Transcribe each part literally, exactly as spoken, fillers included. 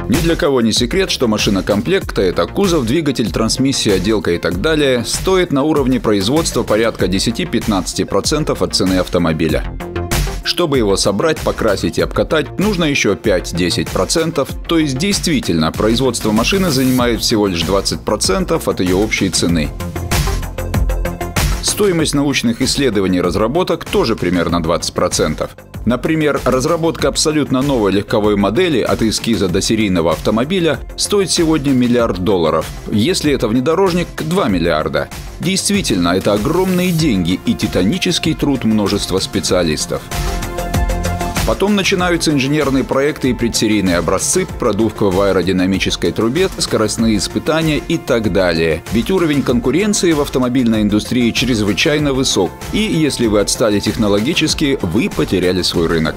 Ни для кого не секрет, что машина комплекта – это кузов, двигатель, трансмиссия, отделка и так далее – стоит на уровне производства порядка десяти-пятнадцати процентов от цены автомобиля. Чтобы его собрать, покрасить и обкатать, нужно еще пять-десять процентов, то есть действительно производство машины занимает всего лишь двадцать процентов от ее общей цены. Стоимость научных исследований и разработок тоже примерно двадцать процентов. Например, разработка абсолютно новой легковой модели от эскиза до серийного автомобиля стоит сегодня миллиард долларов. Если это внедорожник – два миллиарда. Действительно, это огромные деньги и титанический труд множества специалистов. Потом начинаются инженерные проекты и предсерийные образцы, продувка в аэродинамической трубе, скоростные испытания и так далее. Ведь уровень конкуренции в автомобильной индустрии чрезвычайно высок. И если вы отстали технологически, вы потеряли свой рынок.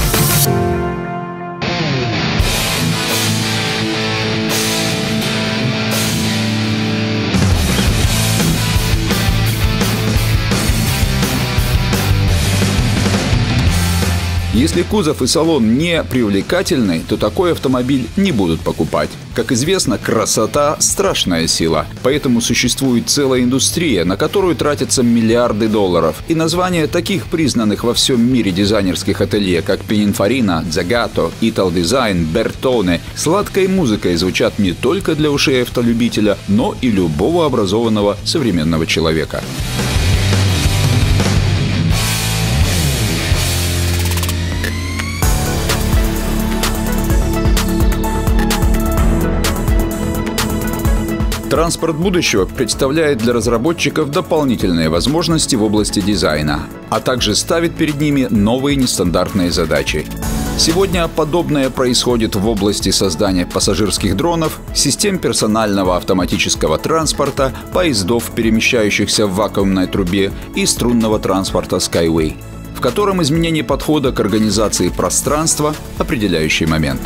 Если кузов и салон не привлекательны, то такой автомобиль не будут покупать. Как известно, красота – страшная сила. Поэтому существует целая индустрия, на которую тратятся миллиарды долларов. И названия таких признанных во всем мире дизайнерских ателье, как Pininfarina, Zagato, Ital Design, Bertone, сладкой музыкой звучат не только для ушей автолюбителя, но и любого образованного современного человека. Транспорт будущего представляет для разработчиков дополнительные возможности в области дизайна, а также ставит перед ними новые нестандартные задачи. Сегодня подобное происходит в области создания пассажирских дронов, систем персонального автоматического транспорта, поездов, перемещающихся в вакуумной трубе, и струнного транспорта Skyway, в котором изменение подхода к организации пространства – определяющий момент.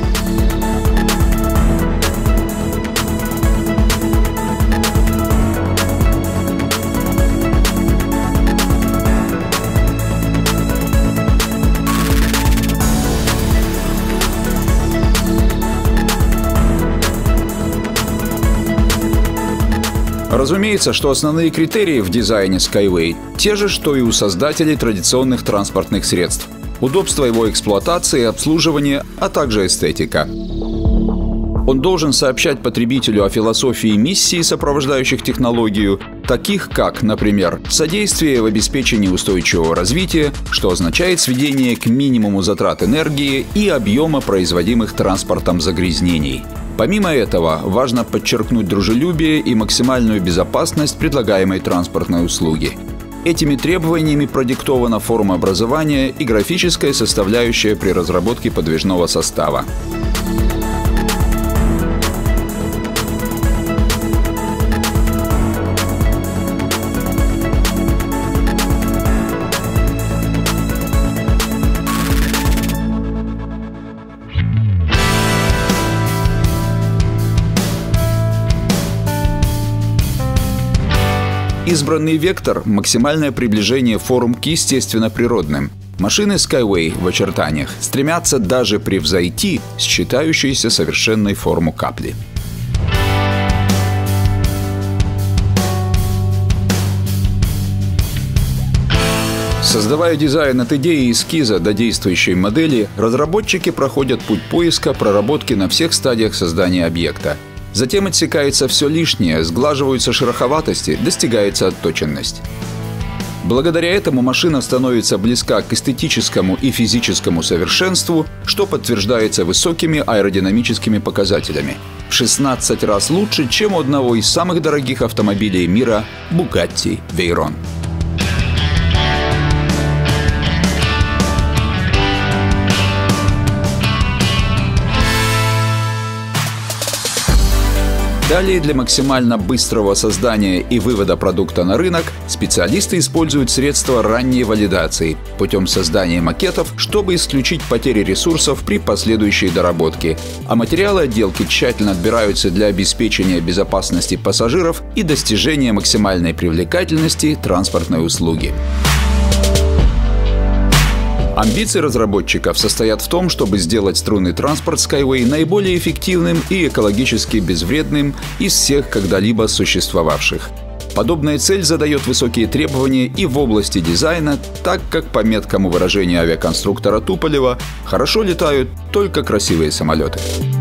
Разумеется, что основные критерии в дизайне Skyway те же, что и у создателей традиционных транспортных средств. Удобство его эксплуатации и обслуживания, а также эстетика. Он должен сообщать потребителю о философии и миссии, сопровождающих технологию, таких как, например, содействие в обеспечении устойчивого развития, что означает сведение к минимуму затрат энергии и объема производимых транспортом загрязнений. Помимо этого, важно подчеркнуть дружелюбие и максимальную безопасность предлагаемой транспортной услуги. Этими требованиями продиктована форма образования и графическая составляющая при разработке подвижного состава. Избранный вектор – максимальное приближение форм к естественно-природным. Машины Skyway в очертаниях стремятся даже превзойти считающуюся совершенной форму капли. Создавая дизайн от идеи и эскиза до действующей модели, разработчики проходят путь поиска, проработки на всех стадиях создания объекта. Затем отсекается все лишнее, сглаживаются шероховатости, достигается отточенность. Благодаря этому машина становится близка к эстетическому и физическому совершенству, что подтверждается высокими аэродинамическими показателями. В шестнадцать раз лучше, чем у одного из самых дорогих автомобилей мира – Bugatti Veyron. Далее, для максимально быстрого создания и вывода продукта на рынок, специалисты используют средства ранней валидации путем создания макетов, чтобы исключить потери ресурсов при последующей доработке. А материалы отделки тщательно отбираются для обеспечения безопасности пассажиров и достижения максимальной привлекательности транспортной услуги. Амбиции разработчиков состоят в том, чтобы сделать струнный транспорт Skyway наиболее эффективным и экологически безвредным из всех когда-либо существовавших. Подобная цель задает высокие требования и в области дизайна, так как, по меткому выражению авиаконструктора Туполева, хорошо летают только красивые самолеты.